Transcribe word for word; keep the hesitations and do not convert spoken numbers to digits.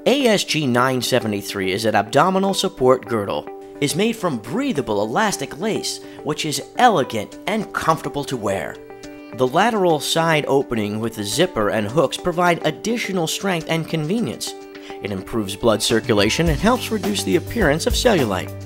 A S G nine seventy-three is an abdominal support girdle. It's made from breathable elastic lace, which is elegant and comfortable to wear. The lateral side opening with the zipper and hooks provide additional strength and convenience. It improves blood circulation and helps reduce the appearance of cellulite.